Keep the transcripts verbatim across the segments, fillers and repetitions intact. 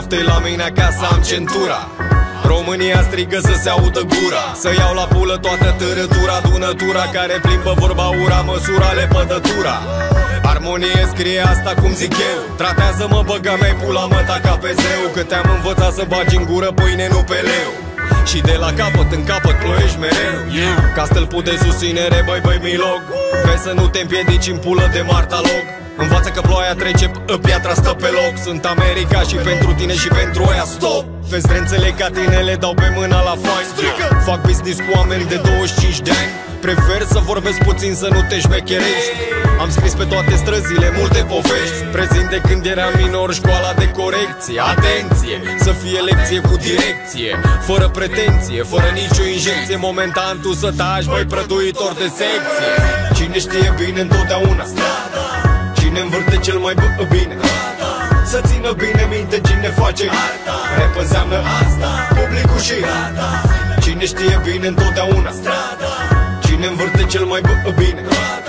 poftă-i la mine acasă, am centura. România strigă să se audă gura, să iau la pulă toată târătura, dunătura care plimbă vorba ura, măsura lepădătura. Armonie scrie asta cum zic eu, tratează-mă, băga mea pula mă ta ca pe zeu, că te-am învățat să bagi în gură pâine, nu pe leu. Și de la capăt în capăt ploiești mereu, ca stâlpul de susținere, băi băi milog. Vezi să nu te împiedici în pulă de martalog. Învață că ploaia trece, piatra stă pe loc. Sunt America și pentru tine și pentru aia stop. Fezrențele ca tine le dau pe mâna la fain. Fac business cu oameni de douăzeci și cinci de ani. Prefer să vorbesc puțin, să nu te șmecherești. Am scris pe toate străzile multe povești. Prezint de când eram minor școala de corecție. Atenție, să fie lecție cu direcție, fără pretenție, fără nicio injecție. Momentan tu să taci, băi prăduitor de secție. Cine știe bine întotdeauna, cine învârte cel mai bine, să țină bine minte cine face arta. Rap înseamnă asta, publicul și rata. Cine știe bine întotdeauna, cine învârte cel mai bine,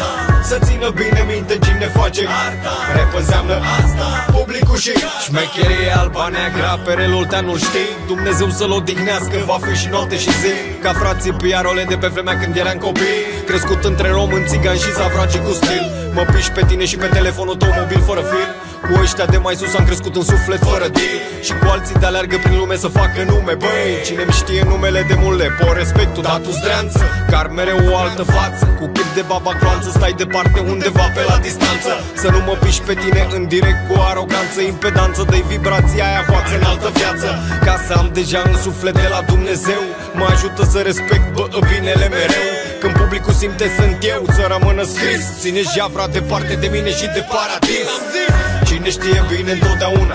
să țină bine minte cine face arta. Rap înseamnă asta, publicul și șmecherie alba neagră, perelul te-anul știi. Dumnezeu să-l odihnească, va fi și noapte și zi. Ca frații piarole de pe vremea când eram copii, crescut între români, țigani și zavraci cu stil. Mă piși pe tine și pe telefonul tău mobil fără fir. Cu ăștia de mai sus am crescut în suflet fără deal. Și cu alții de aleargă prin lume să facă nume. Băi, cine-mi știe numele de mult le po respectul, dar tu zdreanță, car mereu o altă față. Cu chip de babacloanță, stai departe undeva pe la distanță. Să nu mă piși pe tine în direct cu aroganță. Impedanță, dă-i vibrația aia față în altă viață. Ca să am deja în suflet de la Dumnezeu, mă ajută să respect bă, binele mereu. Când publicul simte sunt eu, să rămână scris. Ține javra departe de mine și de paradis. Cine știe bine întotdeauna,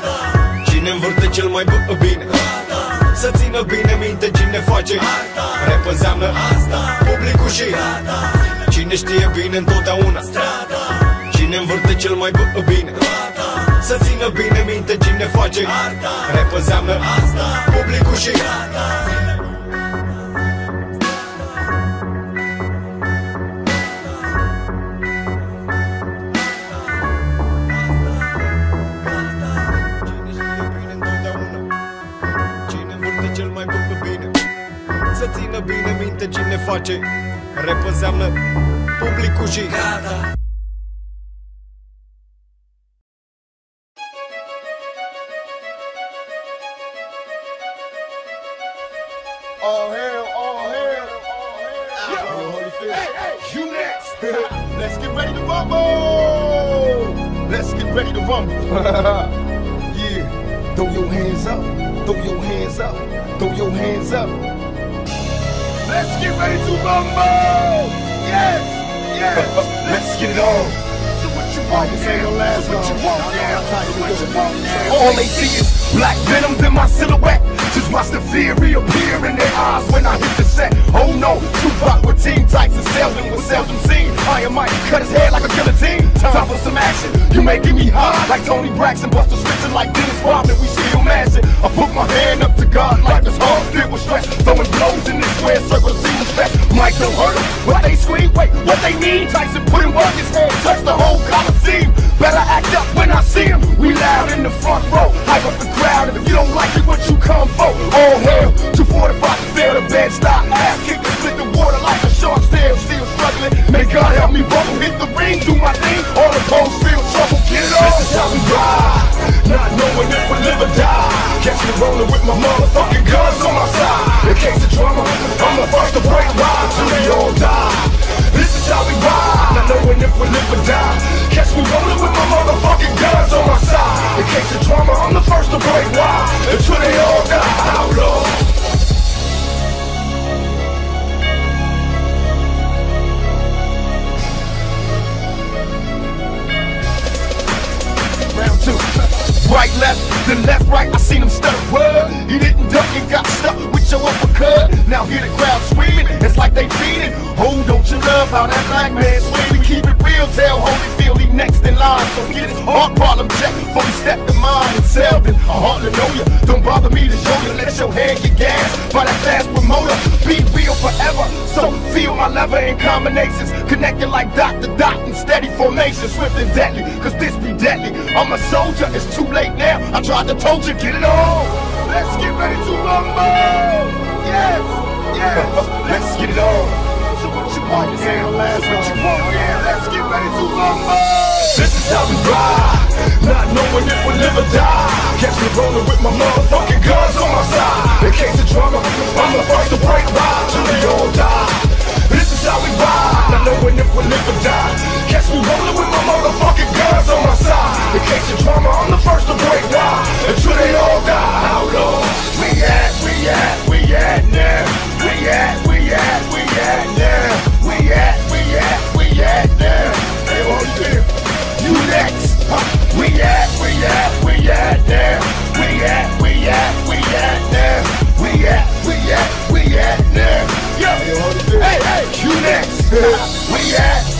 cine învârte cel mai bine, să țină bine minte cine face arta. Rap înseamnă asta, publicul și rata. Cine știe bine întotdeauna, cine învârte cel mai bine, să țină bine minte cine face arta. Rap înseamnă asta, publicul și rata. Să țină bine minte cine face rap înseamnă publicul și gata. All hell, all hell, all hell. Yo, Holyfield, hey, hey, you next. Let's get ready to rumble. Let's get ready to rumble. Yeah, throw your hands up, throw your hands up, throw your hands up. Let's get ready to rumble! Yes! Yes! Let's get it on! So what you want now? So what you want now? So what you want now? All they see is black venom in my silhouette. Just watch the fear reappear in their eyes when I hit the set. Oh no, Tupac with team tights and seldom was seldom seen. I am Mike, cut his head like a guillotine. Time for some action. You making me high like Tony Braxton, Buster Smith like Dennis Rodman. We still mashing. I put my hand up to God like it's hard, filled with stress. Throwing blows in this square circle, see respect. Mike don't hurt them. What they scream, wait, what they need? Tyson put him work his head, touch the whole Coliseum. Better act up when I see him. We loud in the front row, hype up the crowd. And if you don't like it, what you come for? All hell, two forty-five to fail the bed stop. Ass kick and split the water like a shark's tail. Still struggling, may God help me bubble. Hit the ring, do my thing. All the posts feel trouble, get it on. This is how we ride, not knowing if we live or die. Catch me rolling with my motherfucking guns on my side. In case of drama, I'm the first to break ride till we all die. This is how we ride, not knowing if we live or die. Catch me rolling with my motherfucking guns on my side. In case of drama, I'm the first to break ride until they all die. Outlaw. Round two. Right, left, then left, right, I seen him stutter. What? He didn't duck and got stuck with your uppercut. Now hear the crowd screaming, it's like they feeding. Oh, don't you love how that black man swing? We keep it real, tell Holyfield he next in line. So get his heart problem check before he step to mine. And Selvin, I hardly know you, don't bother me to show you. Let your head get gas by that fast promotion. motor, be real forever. So feel my lever in combinations, connected like dot to dot in steady formation, swift and deadly, cause this be deadly. I'm a soldier, it's too late now, I tried to told you, get it on. Let's get ready to rumble. Yes, yes, let's get it on. So what you want, yeah, last what you want, yeah, let's get ready to rumble. This is how we ride, not knowing if we live or die. Catch me rolling with my motherfucking guns on my side. In case of drama, I'm the first to break ride till they all die. This is how we ride, not knowing if we live or die. Catch me rolling with my motherfucking guns on my side. In case of drama, I'm the first to break ride until they all die. How long? We at, we at, we at now. We at, we at, we at now. We at, we at, we at now. Hey, all you there? You next. We at, we at, we at now. We at, we at, we at now. We at, we at, we at now. Yo, hey, hey, you next. We at.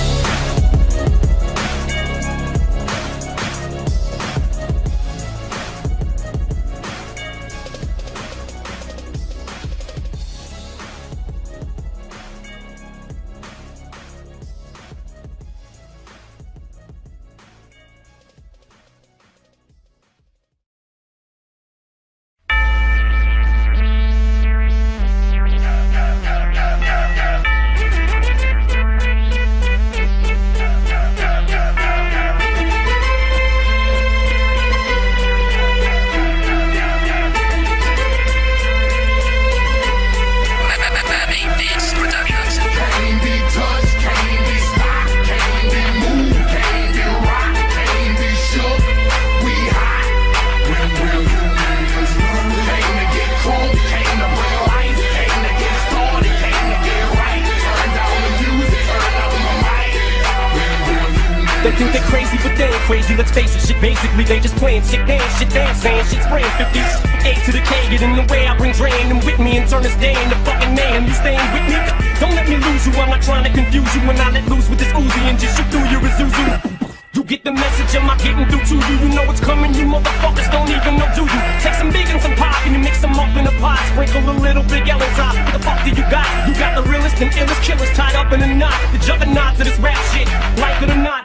They think they're crazy, but they ain't crazy, let's face it, shit basically they just playing sick dance, shit dance, saying shit spraying fifty A to the K, get in the way, I bring drain them with me and turn this day into fucking mayhem. You staying with me? Don't let me lose you, I'm not trying to confuse you when I let loose with this Uzi and just shoot through your Isuzu. You get the message, am I getting through to you? You know what's coming, you motherfuckers don't even know, do you? Take some big and some pop and you mix them up in a pot, sprinkle a little Big L on top. What the fuck do you got? You got the realest and illest killers tied up in a knot. The juggernauts of this rap shit, like it or not.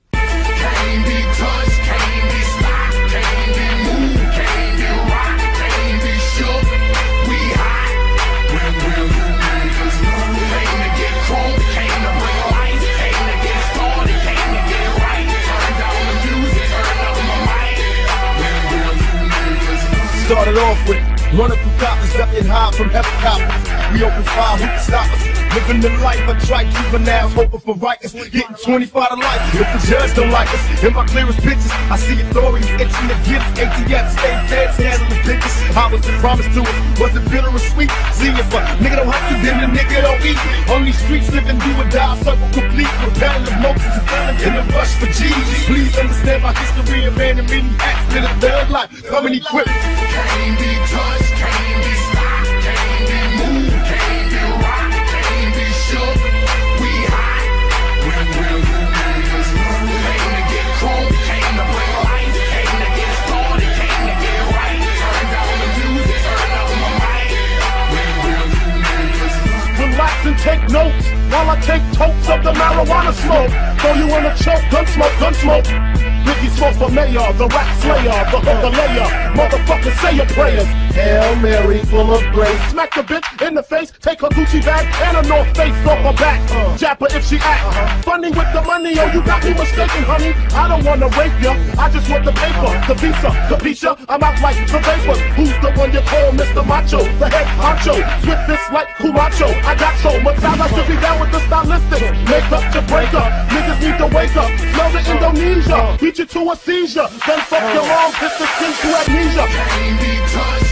Can't be touched, can't be stopped, can't be moved, can't be rocked, can't be shook. We hot when we're you niggas. Came to get crunk, came to bring life, came to get started, came to get right. Turn down the music, turn up my mic. When we're you niggas. Started off with running through coppers, ducking high from helicopters. We open fire, who can stop us? Living the life, I try juveniles, hoping for rightness. Getting twenty-five to life, if the judge don't like us. In my clearest pictures, I see authorities itching to get us. A T F, state feds, handling business. I was promised to us, was it bitter or sweet? See, if a nigga don't hustle, then the nigga don't eat. On these streets, living do or die, circle complete. Repetitive motions and feeling in the rush for G's. Please understand my history of man and many acts in a third life. Coming equipped. Can't be touched, can't be stopped, can't be moved, can't be rocked, can't be shook. We hot when we're you niggas. Came to get crunk, came to bring life, came to get started, came to get right. Turn down the music, turn up my mic. When we're you niggas. Relax and take notes while I take totes of the marijuana smoke. Throw you in a choke, gun smoke, gun smoke. Biggie Smalls for mayor, the rap slayer, the hooker layer. Motherfuckers say your prayers. Hail Mary, full of grace. Smack the bitch in the face, take her Gucci bag and a North Face off her back. Uh, Jap her if she act. Uh-huh. Funny with the money, oh, you got me mistaken, honey. I don't wanna rape ya, I just want the paper, the visa, the visa. I'm out like the vapors. Who's the one you call Mister Macho? The head honcho, swiftest like Cumacho. I got so much time, I should be down with the stylistics. Make up to break up, niggas need to wake up. Smell the Indonesia, beat you to a seizure. Then fuck your arms, hit the skin to amnesia. Can't be touched.